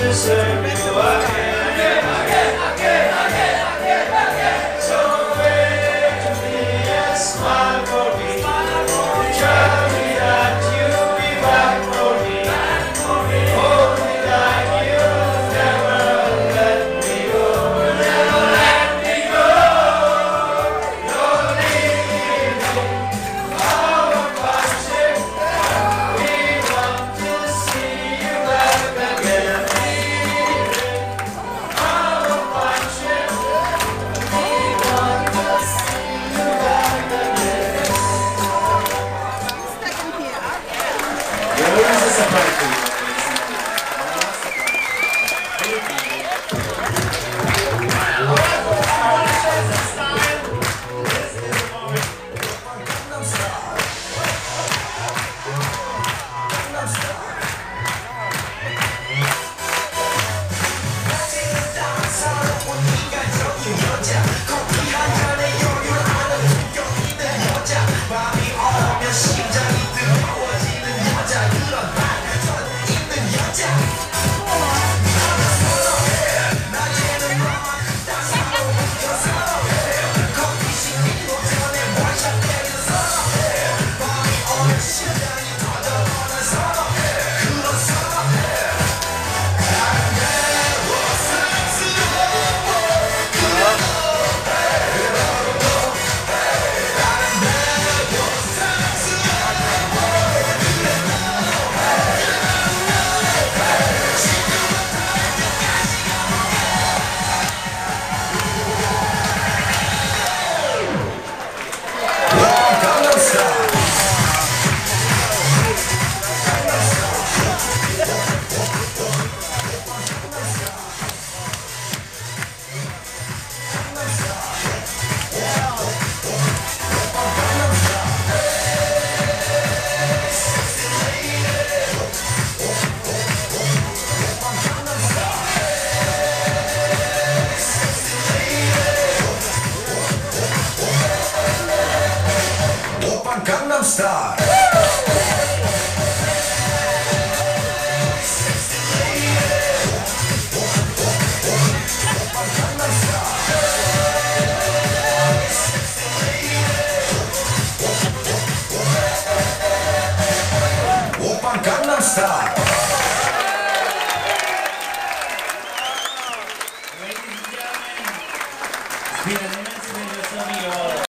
to serve you again. So wait to be a smile for me. Tell me that you'll be back for me. Hold me like you'll never let me go. Never let me go. You're leaving our partnership. We want to see you back again. Our partnership. We want to see you back again. There is a surprise for you. Gangnam Style. Gangnam Style. Ladies and gentlemen, it's been an immense pleasure serving you all.